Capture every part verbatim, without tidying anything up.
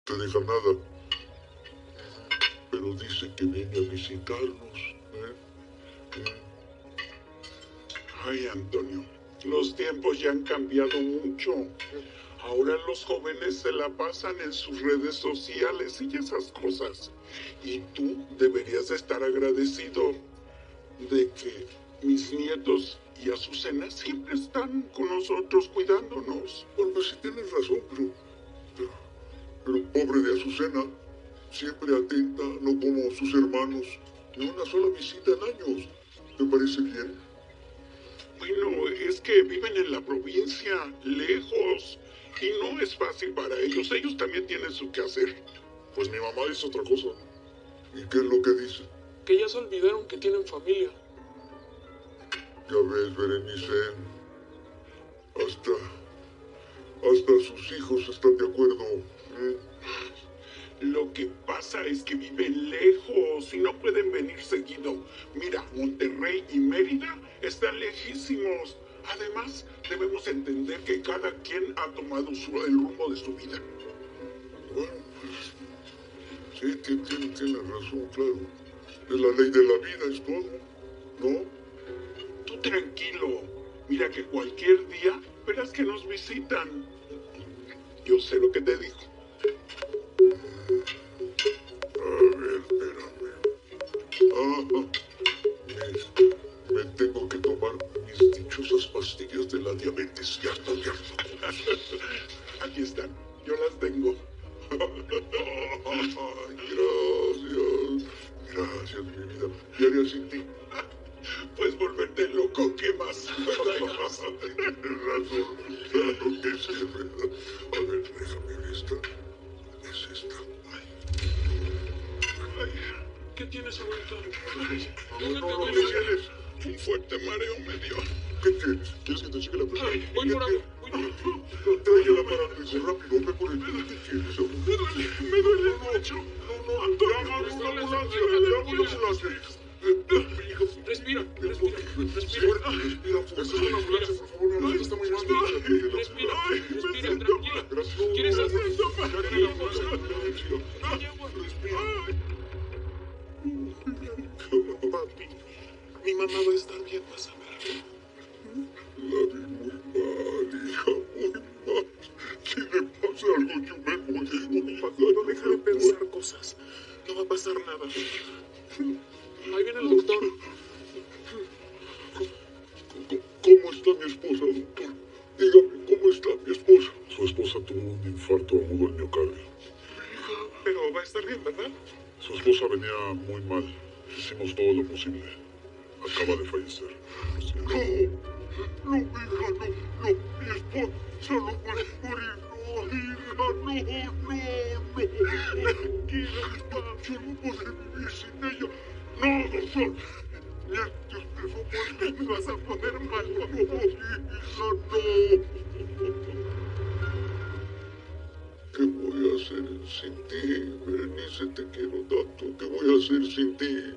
te deja nada, pero dice que viene a visitarnos. ¿eh? ¿Eh? Ay, Antonio, los tiempos ya han cambiado mucho. Ahora los jóvenes se la pasan en sus redes sociales y esas cosas. Y tú deberías estar agradecido de que mis nietos y Azucena siempre están con nosotros cuidándonos. Bueno, pues sí tienes razón, pero, pero, pero pobre de Azucena, siempre atenta, no como sus hermanos, ni una sola visita en años. ¿Te parece bien? Bueno, es que viven en la provincia, lejos, y no es fácil para ellos. Ellos también tienen su quehacer. Pues mi mamá dice otra cosa. ¿Y qué es lo que dice? Que ya se olvidaron que tienen familia. Ya ves, Berenice, hasta, hasta sus hijos están de acuerdo. ¿eh? Lo que pasa es que viven lejos y no pueden venir seguido. Mira, Monterrey y Mérida están lejísimos. Además, debemos entender que cada quien ha tomado su, el rumbo de su vida. Bueno, pues, sí, tiene, tiene, tiene razón, claro. Es la ley de la vida, es todo, ¿no? Tú tranquilo. Mira que cualquier día verás que nos visitan. Yo sé lo que te digo. A ver, espérame. Ah, me, me tengo que tomar mis dichosas pastillas de la diabetes. Ya estoy harto. Aquí están. Yo las tengo. Ay, gracias. Gracias, mi vida. ¿Qué haría sin ti? Pues volverte loco, ¿qué más? Tienes razón. Claro que sí, es verdad. A ver, déjame ver esta. Es esta. Ay, ¿Qué tienes, abuelita? No, no, no, ¿qué tienes? un fuerte mareo me dio. ¿Qué tienes? ¿Quieres que te cheque la presión? Ay, voy por agua, voy por agua. Trae el aparato, hijo, rápido, ve por el. ¿Qué tienes, amor? Me duele, me duele el pecho. No, no, llama a una ambulancia, llama a una ambulancia. Hijo, Respira, respira, respira. fuerte, respira. Esta es una ambulancia, por favor, mi amor, está muy mal. Respira, Ay, me respira, siento tranquila. Gracias. ¿Quieres No, agua? ya tiene la ambulancia, respira. Hay agua. Papi, mi mamá va a estar bien, vas a ver. La vi muy mal, hija, muy mal. Si le pasa algo, yo me voy. Papi, no deja de pensar cosas. No va a pasar nada. Ahí viene el doctor. ¿Cómo está mi esposa, doctor? Dígame, ¿cómo está mi esposa? Su esposa tuvo un infarto agudo al miocardio. Pero va a estar bien, ¿verdad? Su esposa venía muy mal. Hicimos todo lo posible. Acaba de fallecer. No, no, hija, no, no. Mi esposa no puede morir. No, hija, no, no, no. Tranquila, yo no podré vivir sin ella. No, doctor. Miente usted, no puede. Me vas a poner mal. No, hija, no. ¿Qué voy a hacer sin ti? Berenice, te quiero tanto. ¿Qué voy a hacer sin ti?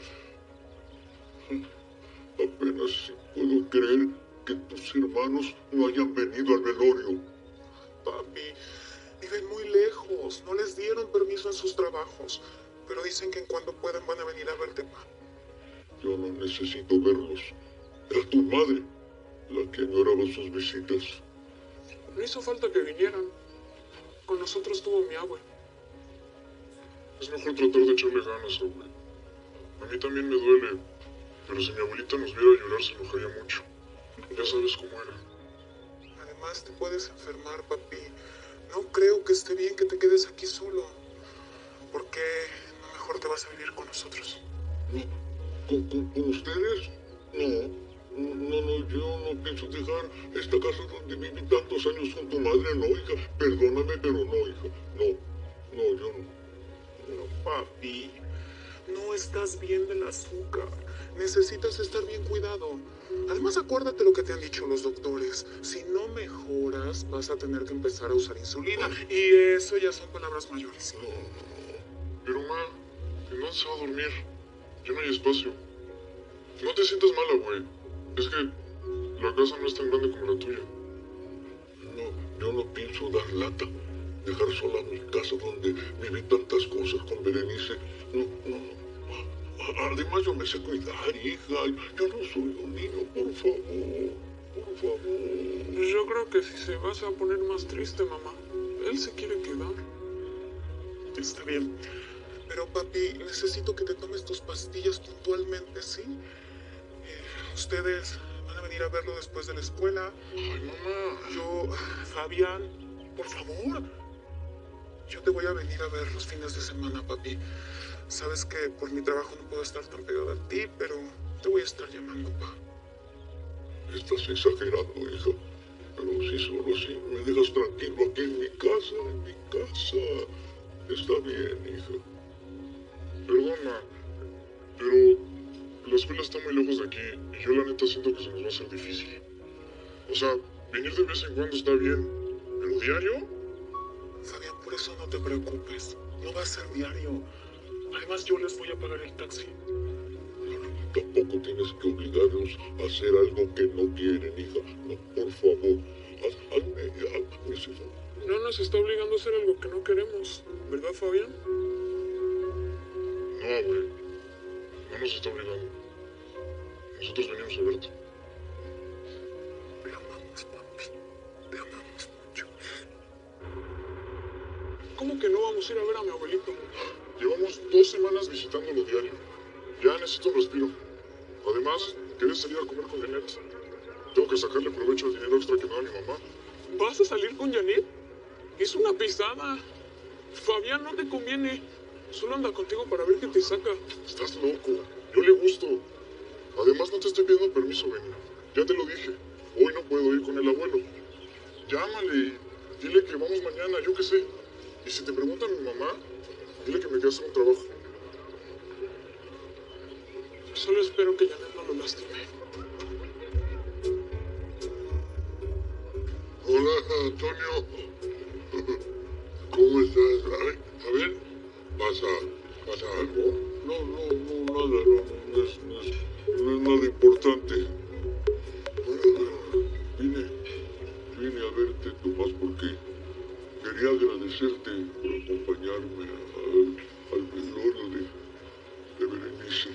Apenas si puedo creer que tus hermanos no hayan venido al velorio. Papi, viven muy lejos. No les dieron permiso en sus trabajos. Pero dicen que en cuando puedan van a venir a verte, pa. Yo no necesito verlos. Era tu madre la que añoraba sus visitas. No hizo falta que vinieran. Con nosotros tuvo mi abue. Es mejor tratar de echarle ganas, abue. A mí también me duele, pero si mi abuelita nos viera llorar se enojaría mucho. Ya sabes cómo era. Además, te puedes enfermar, papi. No creo que esté bien que te quedes aquí solo. ¿Por qué no mejor te vas a vivir con nosotros? No, ¿con, con, con ustedes? No. No, no, yo no pienso dejar esta casa donde viví tantos años con tu madre, no, hija. Perdóname, pero no, hija. No, no, yo no. No, papi. No estás bien del azúcar. Necesitas estar bien cuidado. Además, acuérdate lo que te han dicho los doctores. Si no mejoras, vas a tener que empezar a usar insulina. Y eso ya son palabras mayores. No, no, Pero, ma, ¿en dónde se va a dormir? Ya no hay espacio. No te sientas mala, güey. Es que la casa no es tan grande como la tuya. no, yo no pienso dar lata. dejar sola mi casa donde viví tantas cosas con Berenice. No, no. Además yo me sé cuidar, hija. Yo no soy un niño, por favor. Por favor. Yo creo que si se va se va a poner más triste, mamá. Él se quiere quedar. Está bien. Pero papi, necesito que te tomes tus pastillas puntualmente, ¿sí? Eh, ustedes van a venir a verlo después de la escuela. Ay, mamá. Yo, Fabián, por favor. Yo te voy a venir a ver los fines de semana, papi. Sabes que por mi trabajo no puedo estar tan pegado a ti, pero te voy a estar llamando, pa. Estás exagerando, hija. Pero si solo así me dejas tranquilo aquí en mi casa, en mi casa. Está bien, hija. Perdona, pero la escuela está muy lejos de aquí y yo la neta siento que se nos va a hacer difícil. O sea, venir de vez en cuando está bien, pero diario. Fabián, por eso no te preocupes. No va a ser diario. Además, yo les voy a pagar el taxi. Tampoco tienes que obligarlos a hacer algo que no quieren, hija. No, por favor, haz, hazme, hazme ese favor. No nos está obligando a hacer algo que no queremos, ¿verdad, Fabián? No, güey. No nos está obligando. Nosotros venimos a verte. Te amamos, papi. Te amamos mucho. ¿Cómo que no vamos a ir a ver a mi abuelito? Llevamos dos semanas visitándolo diario. Ya necesito un respiro. Además, ¿quieres salir a comer con Janet? Tengo que sacarle provecho al dinero extra que me da mi mamá. ¿Vas a salir con Janet? Es una pisada. Fabián, no te conviene. Solo anda contigo para ver qué te saca. Estás loco. Yo le gusto. Además, no te estoy pidiendo permiso, Benny. Ya te lo dije. Hoy no puedo ir con el abuelo. Llámale y dile que vamos mañana, yo qué sé. Y si te preguntan a mi mamá, dile que me quedé a hacer un trabajo. Solo espero que Janet no lo lastime. Hola, Antonio. ¿Cómo estás? A ver, a ver, ¿pasa, pasa algo? No, no, no, nada, no, no es, no es, no es nada importante. Bueno, vine, vine a verte, Tomás, porque quería agradecerte por acompañarme al, al velorio de, de Berenice.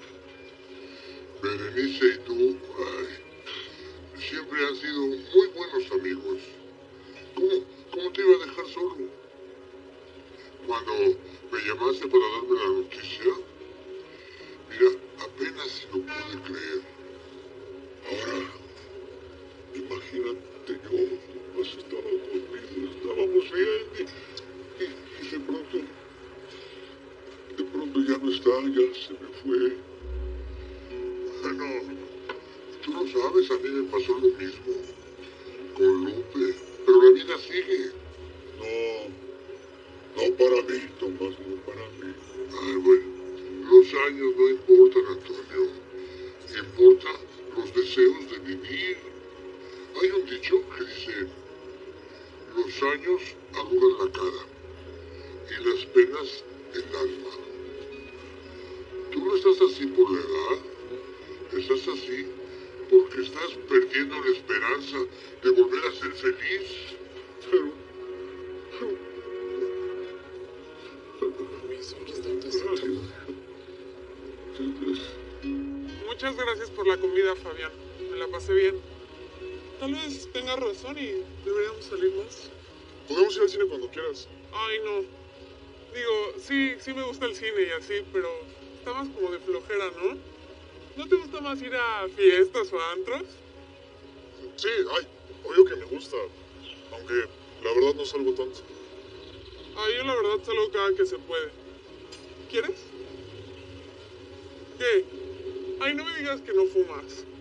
Berenice y tú, ay, siempre han sido muy buenos amigos. ¿Cómo, cómo te iba a dejar solo? Cuando me llamaste para darme la noticia, mira, apenas si lo pude creer. Ahora, imagínate yo, pues estaba conmigo, estábamos bien y, y, y de pronto, de pronto ya no está, ya se me fue. Bueno, tú lo sabes, a mí me pasó lo mismo con Lupe, pero la vida sigue. No. No para mí, Tomás, no para mí. Ay, bueno, los años no importan, Antonio. Importan los deseos de vivir. Hay un dicho que dice, los años arrugan la cara y las penas el alma. Tú no estás así por la edad, estás así porque estás perdiendo la esperanza de volver a ser feliz. Pero, pero Muchas gracias por la comida, Fabián. Me la pasé bien. Tal vez tengas razón y deberíamos salir más. Podemos ir al cine cuando quieras. Ay, no. Digo, sí, sí me gusta el cine y así, pero está más como de flojera, ¿no? ¿No te gusta más ir a fiestas o a antros? Sí, ay, obvio que me gusta. Aunque la verdad no salgo tanto. Ay, yo la verdad salgo cada que se puede. ¿Quieres? ¿Qué? Ay, no me digas que no fumas.